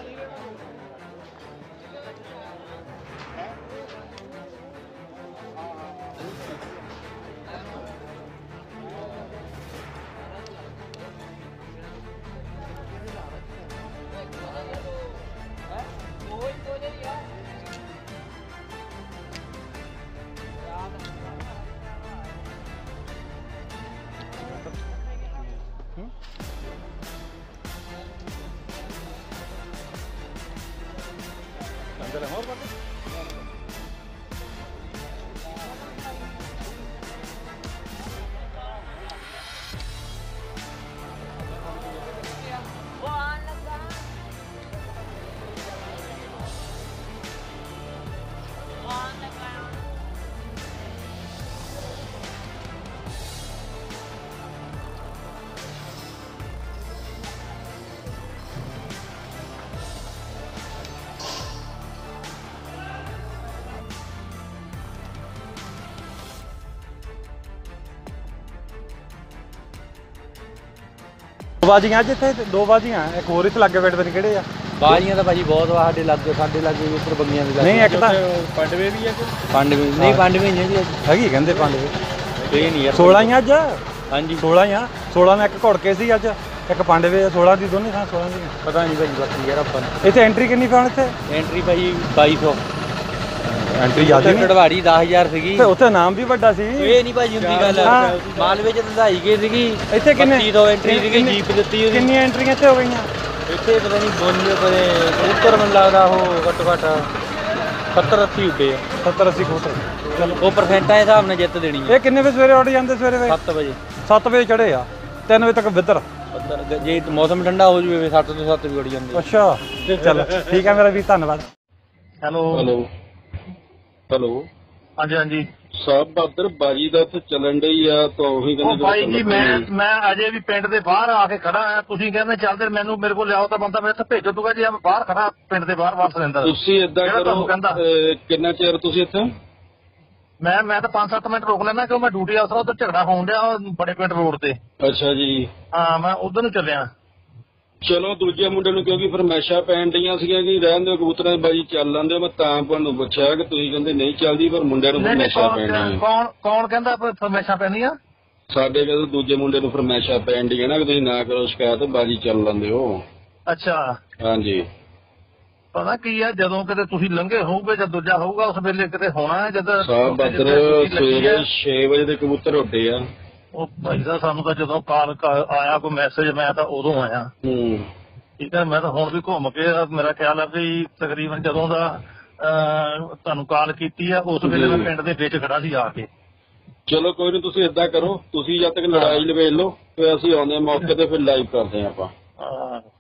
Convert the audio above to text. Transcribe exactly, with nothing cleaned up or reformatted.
ਬਾਜੀਆਂ ਅੱਜ ਇੱਥੇ ਦੋ ਬਾਜੀਆਂ ਇੱਕ ਹੋਰ ਇੱਥੇ ਲੱਗੇ ਬੈਠ ਬਣ ਕਿਹੜੇ ਆ ਬਾਜੀਆਂ ਤਾਂ ਭਾਜੀ ਬਹੁਤ ਵਾ ਸਾਡੇ ਲੱਗੇ ਸਾਡੇ ਲੱਗੇ ਉੱਪਰ ਬੰਗੀਆਂ ਦੇ ਨਹੀਂ ਇੱਕ ਤਾਂ ਪਾਂਡਵੇ ਵੀ ਆ ਪਾਂਡਵੇ ਨਹੀਂ ਪਾਂਡਵੇ ਨਹੀਂ ਜੀ ਹੈਗੀ ਕਹਿੰਦੇ ਪਾਂਡਵੇ ਇਹ ਨਹੀਂ ਯਾਰ ਸੋਲਾਂ ਹੀ ਅੱਜ ਹਾਂਜੀ ਸੋਲਾਂ ਹੀ ਆ ਸੋਲਾਂ ਨਾਲ ਇੱਕ ਘੁੜ ਕੇ ਸੀ ਅੱਜ ਇੱਕ ਪਾਂਡਵੇ ਸੋਲਾਂ ਦੀ ਦੋਨੇ ਥਾਂ ਸੋਲਾਂ ਦੀ ਪਤਾ ਨਹੀਂ ਭਾਜੀ ਬਾਕੀ ਯਾਰ ਆਪਾਂ ਨੂੰ ਇੱਥੇ ਐਂਟਰੀ ਕਿੰਨੀ ਪਾਉਣ ਇੱਥੇ ਐਂਟਰੀ ਭਾਜੀ ਬਾਈ ਸੌ ਐਂਟਰੀ ਜ਼ਿਆਦਾ ਨਹੀਂ ਢੜਵਾੜੀ ਦਸ ਹਜ਼ਾਰ ਸੀਗੀ ਤੇ ਉੱਥੇ ਨਾਮ ਵੀ ਵੱਡਾ ਸੀ ਇਹ ਨਹੀਂ ਭਾਜੀ ਹੁੰਦੀ ਗੱਲ ਮਾਲਵੇ ਚ ਧੰਦਾਈ ਗਈ ਸੀਗੀ ਇੱਥੇ ਕਿੰਨੇ ਬੱਤੀ ਸੌ ਐਂਟਰੀ ਸੀਗੀ ਜੀਪ ਦਿੱਤੀ ਉਹਦੀ ਕਿੰਨੀਆਂ ਐਂਟਰੀਆਂ ਇੱਥੇ ਹੋ ਗਈਆਂ ਇੱਥੇ ਪਤਾ ਨਹੀਂ ਬੋਲੀਏ ਪਰੇ ਕਬੂਤਰ ਮੈਨੂੰ ਲੱਗਦਾ ਉਹ ਘੱਟੋ ਘੱਟ ਸੱਤਰ ਅੱਸੀ ਉੱਡੇ ਆ ਸੱਤਰ ਅੱਸੀ ਕਬੂਤਰ ਚਲੋ ਉਹ ਪਰਸੈਂਟਾਂ ਦੇ ਹਿਸਾਬ ਨਾਲ ਜਿੱਤ ਦੇਣੀ ਇਹ ਕਿੰਨੇ ਵਜੇ ਸਵੇਰੇ ਉੱਠ ਜਾਂਦੇ ਸਵੇਰੇ ਸੱਤ ਵਜੇ ਸੱਤ ਵਜੇ ਚੜੇ ਆ ਤਿੰਨ ਵਜੇ ਤੱਕ ਵਿਦਰ ਜੇ ਮੌਸਮ ਠੰਡਾ ਹੋ ਜੂਵੇ ਸੱਤ ਤੋਂ ਸੱਤ ਵੀ ਉੱਡ ਜਾਂਦੇ ਅੱਛਾ ਚਲੋ ਠੀਕ ਹੈ ਮੇਰਾ ਵੀਰ ਧੰਨਵਾਦ ਹੈਲੋ ਹੈਲੋ ਹੈਲੋ ਹਾਂਜੀ ਹਾਂਜੀ ਸਾਹਿਬ ਬਹਾਦਰ ਬਾਜੀ ਦਾ ਉੱਥੇ ਚੱਲਣ ਡਈ ਆ ਤਾਂ ਉਹੀ ਉਹ ਬਾਈ ਜੀ ਮੈਂ ਮੈਂ ਅਜੇ ਵੀ ਪਿੰਡ ਦੇ ਬਾਹਰ ਆ ਕੇ ਖੜਾ ਆ ਤੁਸੀਂ ਕਹਿੰਦੇ ਚੱਲਦੇ ਮੈਨੂੰ ਮੇਰੇ ਕੋਲ ਲਿਆਓ ਤਾਂ ਬੰਦਾ ਮੈਂ ਇੱਥੇ ਭੇਜੋ ਦੂਗਾ ਜੇ ਮੈਂ ਬਾਹਰ ਖੜਾ ਪਿੰਡ ਦੇ ਬਾਹਰ ਵਾਪਸ ਰਹਿੰਦਾ ਤੁਸੀਂ ਏਦਾਂ ਕਰੋ ਕਿੰਨਾ ਚਿਰ ਤੁਸੀਂ ਇੱਥੇ ਮੈਂ ਮੈਂ ਤਾਂ ਪੰਜ ਸੱਤ ਮਿੰਟ ਰੋਕ ਲੈਣਾ ਕਿਉਂ ਮੈਂ ਡਿਊਟੀ ਅਫਸਰ ਉੱਧਰ ਝਗੜਾ ਹੋਣ ਡਿਆ ਬੜੇ ਪਿੰਡ ਰੋਡ ਤੇ ਅੱਛਾ ਜੀ ਹਾਂ ਮੈਂ ਉਧਰ ਨੂੰ ਚੱਲਿਆ ਚਲੋ ਦੂਜੇ ਮੁੰਡੇ ਨੂੰ ਕਿਉਂਕਿ ਫਰਮੈਸ਼ਾਂ ਪੈਣ ਡਈਆਂ ਸੀਗੀਆਂ ਕਿ ਰਹਿਣ ਦਿਓ ਕਬੂਤਰਾਂ ਦੀ ਬਾਜੀ ਚੱਲ ਲੈਂਦੇ ਮੈਂ ਤਾਂ ਤੁਹਾਨੂੰ ਪੁੱਛਿਆ ਕਿ ਤੁਸੀਂ ਕਹਿੰਦੇ ਨਹੀਂ ਚੱਲਦੀ ਪਰ ਮੁੰਡਿਆਂ ਨੂੰ ਫਰਮੈਸ਼ਾਂ ਪੈਣੀਆਂ ਕੌਣ ਕੌਣ ਕਹਿੰਦਾ ਫਰਮੈਸ਼ਾਂ ਪੈਣੀਆਂ ਸਾਡੇ ਕਹਿੰਦੇ ਦੂਜੇ ਮੁੰਡੇ ਨੂੰ ਫਰਮੈਸ਼ਾਂ ਪੈਣ ਡਈਆਂ ਨਾ ਕਿ ਤੁਸੀਂ ਨਾ ਕਰੋ ਸ਼ਿਕਾਇਤ ਬਾਜੀ ਚੱਲ ਲੈਂਦੇ ਹੋ ਅੱਛਾ ਹਾਂਜੀ ਪਤਾ ਕੀ ਆ ਜਦੋਂ ਕਿਤੇ ਤੁਸੀਂ ਲੰਘੇ ਹੋਊਗੇ ਜਾਂ ਦੂਜਾ ਹੋਊਗਾ ਉਸ ਵੇਲੇ ਕਿਤੇ ਹੋਣਾ ਜਦੋਂ ਸਾਹਿਬ ਬਹਾਦਰ ਸਵੇਰੇ ਛੇ ਵਜੇ ਦੇ ਕਬੂਤਰ ਉੱਡੇ ਆ ਉਹ ਭਾਈ ਸਾਹਿਬ ਸਾਨੂੰ ਤਾਂ ਜਦੋਂ ਕਾਲ ਆਇਆ ਕੋਈ ਮੈਸੇਜ ਮੈਂ ਤਾਂ ਉਦੋਂ ਆਇਆ ਹੂੰ ਠੀਕ ਹੈ ਮੈਂ ਤਾਂ ਹੁਣ ਵੀ ਘੁੰਮ ਕੇ ਮੇਰਾ ਖਿਆਲ ਹੈ ਵੀ ਤਕਰੀਬਨ ਜਦੋਂ ਦਾ ਤੁਹਾਨੂੰ ਕਾਲ ਕੀਤੀ ਆ ਉਸ ਵੇਲੇ ਮੈਂ ਪਿੰਡ ਦੇ ਵਿੱਚ ਖੜਾ ਸੀ ਆ ਕੇ ਚਲੋ ਕੋਈ ਨੀ ਤੁਸੀਂ ਏਦਾਂ ਕਰੋ ਤੁਸੀਂ ਜਦ ਤੱਕ ਲੜਾਈ ਲਵੇਲ ਲਓ ਫਿਰ ਅਸੀਂ ਆਉਂਦੇ ਮੌਕੇ ਤੇ ਫਿਰ ਲਾਈਵ ਕਰਦੇ ਆਪਾਂ